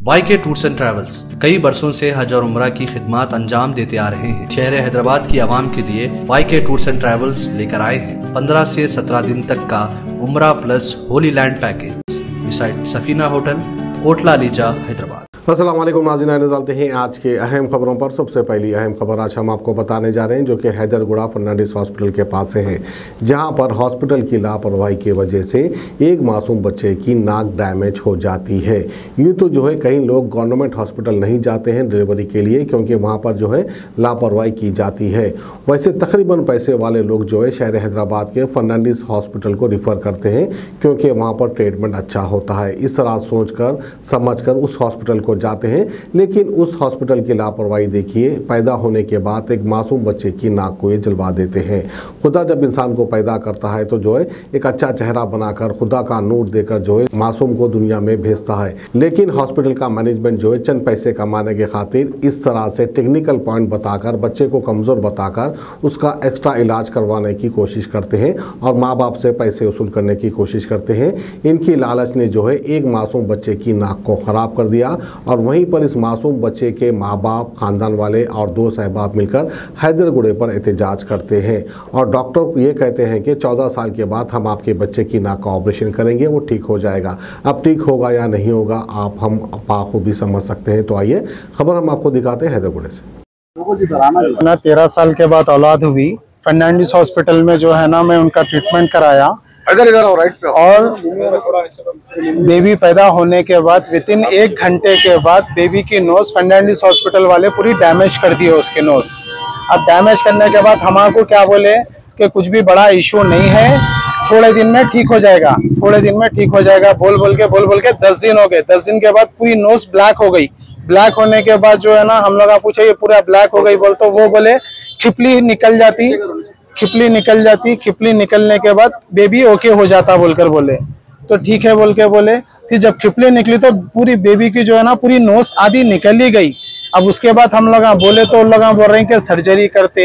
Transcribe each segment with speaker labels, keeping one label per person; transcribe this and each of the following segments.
Speaker 1: YK tours and travels कई बरसों से हज और उम्रा की खिदमत अंजाम देते आ रहे हैं। शहर हैदराबाद की आवाम के लिए YK टूर्स एंड ट्रैवल्स लेकर आए हैं 15 से 17 दिन तक का उम्रा plus holy land package beside Safina hotel, Kotla Lija, Hyderabad.
Speaker 2: अस्सलाम वालेकुम नाज़रीन, डालते हैं आज के अहम खबरों पर। सबसे पहली अहम खबर आज हम आपको बताने जा रहे हैं जो कि हैदरगुड़ा फर्नांडिस हॉस्पिटल के पास से है, जहां पर हॉस्पिटल की लापरवाही की वजह से एक मासूम बच्चे की नाक डैमेज हो जाती है। यूँ तो जो है कई लोग गवर्नमेंट हॉस्पिटल नहीं जाते हैं डिलीवरी के लिए, क्योंकि वहाँ पर जो है लापरवाही की जाती है। वैसे तकरीबन पैसे वाले लोग जो है शहर हैदराबाद के फर्नांडिस हॉस्पिटल को रिफ़र करते हैं, क्योंकि वहाँ पर ट्रीटमेंट अच्छा होता है। इस तरह सोच कर समझ कर उस हॉस्पिटल को जाते हैं, लेकिन उस हॉस्पिटल की लापरवाही देखिए, पैदा होने के बाद एक मासूम बच्चे की नाक को ये जलवा देते हैं। खुदा जब इंसान को पैदा करता है तो जो है एक अच्छा चेहरा बनाकर खुदा का नूर देकर जो है मासूम को दुनिया में भेजता है, लेकिन हॉस्पिटल का मैनेजमेंट जो है चंद पैसे कमाने के खातिर इस तरह से टेक्निकल पॉइंट बताकर बच्चे को कमज़ोर बताकर उसका एक्स्ट्रा इलाज करवाने की कोशिश करते हैं और माँ बाप से पैसे वसूल करने की कोशिश करते हैं। इनकी लालच ने जो है एक मासूम बच्चे की नाक को ख़राब कर दिया और वहीं पर इस मासूम बच्चे के माँ बाप, ख़ानदान वाले और दोस्त अहबाब मिलकर हैदरगुड़े पर एहतजाज करते हैं और डॉक्टर ये कहते हैं कि 14 साल के बाद हम आपके बच्चे की नाक का ऑपरेशन करेंगे, वो ठीक हो जाएगा। अब ठीक होगा या नहीं होगा हम बाखूबी समझ सकते हैं। तो आइए खबर हम आपको दिखाते हैं हैदरगुड़े से।
Speaker 3: 13 साल के बाद औलाद हुई, फर्नांडिस हॉस्पिटल में जो है ना मैं उनका ट्रीटमेंट कराया और बेबी पैदा होने के बाद विदिन 1 घंटे के बाद बेबी की नोज फर्नांडिस हॉस्पिटल वाले पूरी डैमेज कर दी है उसकी नोज। अब डैमेज करने के बाद हमारे क्या बोले कि कुछ भी बड़ा इशू नहीं है, थोड़े दिन में ठीक हो जाएगा, थोड़े दिन में ठीक हो जाएगा बोल बोल के 10 दिन हो गए। 10 दिन के बाद पूरी नोज ब्लैक हो गई। ब्लैक होने के बाद जो है ना हम लोग पूछे ये पूरा ब्लैक हो गई बोल, तो वो बोले खिपली निकल जाती, खिपली निकलने के बाद बेबी ओके हो जाता बोलकर बोले। तो ठीक है बोल के बोले। फिर जब खिपली निकली तो पूरी बेबी की जो है ना पूरी नोज आधी निकल ही गई। अब उसके बाद हम लोग बोले तो लोग बोल रहे हैं कि सर्जरी करते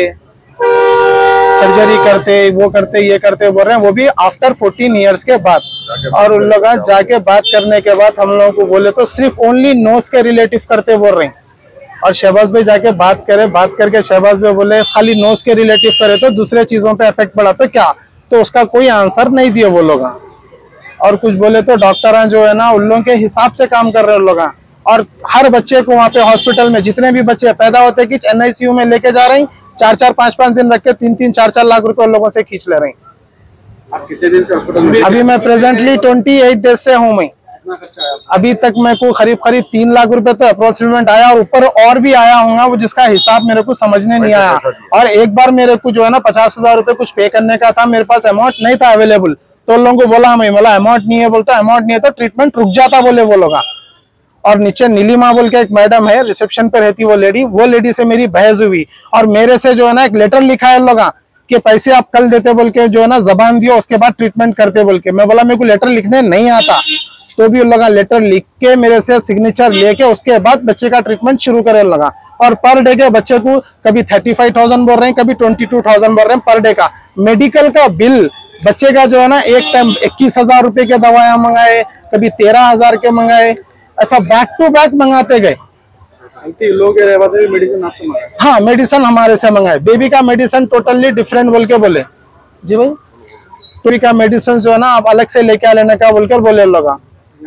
Speaker 3: वो करते ये करते बोल रहे हैं, वो भी आफ्टर 14 ईयर्स के बाद। और उन लोग जाके बात करने के बाद हम लोगों को बोले तो सिर्फ ओनली नोज के रिलेटिव करते बोल रहे हैं। और शहबाज भाई जाके बात करके शहबाज भाई बोले खाली नोज के रिलेटिव करे तो दूसरे चीजों पे इफेक्ट पड़ा तो क्या, तो उसका कोई आंसर नहीं दिए वो लोग। और कुछ बोले तो डॉक्टर जो है ना उन लोगों के हिसाब से काम कर रहे हैं लोग। और हर बच्चे को वहाँ पे हॉस्पिटल में जितने भी बच्चे पैदा होते हैं कि NICU में लेके जा रहे हैं, 4-4, 5-5 दिन रख के 3-3, 4-4 लाख रुपए लोगों से खींच ले रहे हैं।
Speaker 4: आप कितने दिन से हॉस्पिटल में?
Speaker 3: अभी मैं प्रेजेंटली 28 डेज से हूँ। मैं अभी तक मेरे को करीब 3 लाख रुपए तो अप्रोक्सीमेट आया और ऊपर और भी आया होगा, वो जिसका हिसाब मेरे को समझने नहीं आया। और एक बार मेरे को जो है ना 50,000 रुपए कुछ पे करने का था, मेरे पास अमाउंट नहीं था अवेलेबल, तो लोगों को बोला मैं बोला अमाउंट नहीं है, बोलता अमाउंट नहीं है तो ट्रीटमेंट रुक जाता बोले वो लोग। और नीचे नीलिमा बोल के एक मैडम है, रिसेप्शन पे रहती वो लेडी से मेरी बहस हुई और मेरे से जो है ना एक लेटर लिखा है लोग कि पैसे आप कल देते बोल के जो है ना जबान दियो, उसके बाद ट्रीटमेंट करते बोल के। मैं बोला मेरे को लेटर लिखने नहीं आता, तो भी लगा लेटर लिख के मेरे से सिग्नेचर लेके उसके बाद बच्चे का ट्रीटमेंट शुरू करने लगा। और पर डे के बच्चे को कभी 35,000 बोल रहे हैं, कभी 22,000 बोल रहे हैं पर डे का। मेडिकल का बिल बच्चे का जो है ना एक टाइम 21,000 रुपए के दवाइयां मंगाए, कभी 13,000 के मंगाए, ऐसा बैक टू बैक मंगाते गए।
Speaker 4: लोग मेडिसिन आपसे मंगाए?
Speaker 3: हाँ, मेडिसिन हमारे से मंगाए। बेबी का मेडिसिन टोटली डिफरेंट बोल के बोले। जी भाई, बेबी का मेडिसिन जो है ना आप अलग से लेके लेने का बोलकर बोले लोग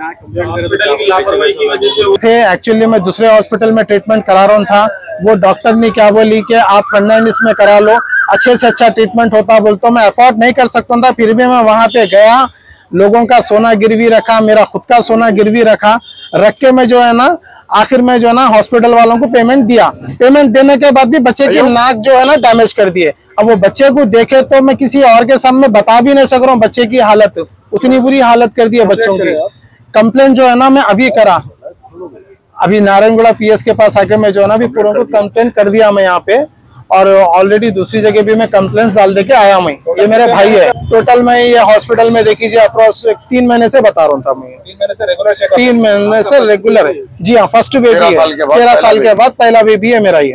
Speaker 3: थे। एक्चुअली मैं दूसरे हॉस्पिटल में ट्रीटमेंट करा रहा था, वो डॉक्टर ने क्या बोली कि आप फर्नांडिस में करा लो, अच्छे से अच्छा ट्रीटमेंट होता। बोलता मैं अफोर्ड नहीं कर सकता था, फिर भी मैं वहां पे गया, लोगों का सोना गिरवी रखा, मेरा खुद का सोना गिरवी रख के मैं जो है ना आखिर में जो है ना हॉस्पिटल वालों को पेमेंट दिया। पेमेंट देने के बाद भी बच्चे की नाक जो है ना डैमेज कर दिए। अब वो बच्चे को देखे तो मैं किसी और के सामने बता भी नहीं सक रहा हूँ, बच्चे की हालत उतनी बुरी हालत कर दी है बच्चों की। कंप्लेंट जो है ना मैं अभी करा, अभी नारायणगढ़ PS के पास आके मैं जो है ना अभी पूरा को कंप्लेंट कर दिया मैं यहाँ पे, और ऑलरेडी दूसरी जगह भी मैं कंप्लेंट्स डाल दे के आया मैं। ये मेरे भाई है। टोटल मैं ये हॉस्पिटल में देखिए अप्रोक्स 3 महीने से बता रहा था मैं। 3 महीने से रेगुलर है। जी हाँ, फर्स्ट बेबी है, 13 साल के बाद पहला बेबी है मेरा ये।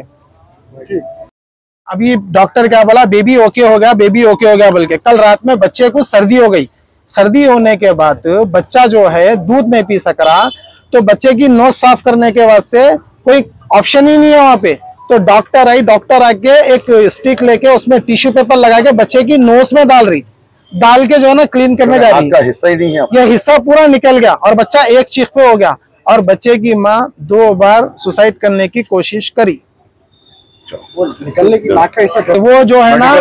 Speaker 3: अभी डॉक्टर क्या बोला, बेबी ओके हो गया बोल के। कल रात में बच्चे को सर्दी हो गई, सर्दी होने के बाद बच्चा जो है दूध नहीं पी सक रहा, तो बच्चे की नोज साफ करने के वास्ते कोई ऑप्शन ही नहीं है वहां पे। तो डॉक्टर आके एक स्टिक लेके उसमें टिश्यू पेपर लगा के बच्चे की नोज में डाल के जो है ना क्लीन करने जा रही है।
Speaker 5: हिस्सा ही नहीं है,
Speaker 3: यह हिस्सा पूरा निकल गया और बच्चा एक चीख पे हो गया और बच्चे की माँ 2 बार सुसाइड करने की कोशिश करी।
Speaker 4: वो निकलने की नाक का हिस्सा
Speaker 3: वो जो है ना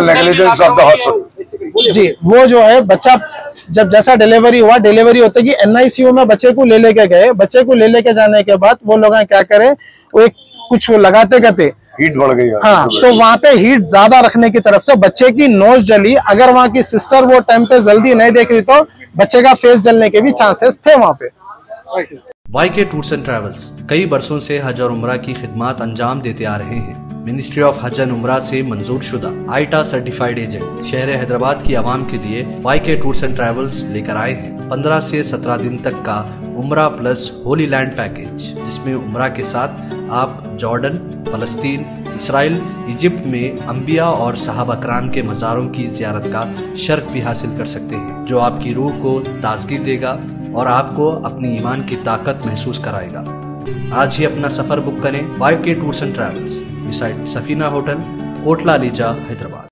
Speaker 3: जी, वो जो है बच्चा जब जैसा डिलीवरी होते कि NICU में बच्चे को ले लेके गए। बच्चे को ले लेके जाने के बाद वो लोग क्या करे, वो एक कुछ लगाते
Speaker 5: हीट बढ़ गई।
Speaker 3: हाँ, तो वहां पे हीट ज्यादा रखने की तरफ से बच्चे की नोज जली। अगर वहां की सिस्टर वो टाइम पे जल्दी नहीं देख रही तो बच्चे का फेस जलने के भी चांसेस थे वहां पे।
Speaker 1: YK टूर्स एंड ट्रैवल्स कई बरसों से हज और उम्रा की खिदमत अंजाम देते आ रहे हैं। मिनिस्ट्री ऑफ हज एंड उम्रा से मंजूर शुदा आईटा सर्टिफाइड एजेंट शहर हैदराबाद की आवाम के लिए YK टूर्स एंड ट्रैवल्स लेकर आए हैं 15 से 17 दिन तक का उम्रा प्लस होली लैंड पैकेज, जिसमें उम्रा के साथ आप जॉर्डन, फलस्तीन, इसराइल, इजिप्ट में अंबिया और सहाबा कराम के मज़ारों की ज़ियारत का शर्फ भी हासिल कर सकते हैं, जो आपकी रूह को ताजगी देगा और आपको अपनी ईमान की ताकत महसूस कराएगा। आज ही अपना सफर बुक करें YK tours and travels, beside Safina hotel, Kotla Lija, Hyderabad.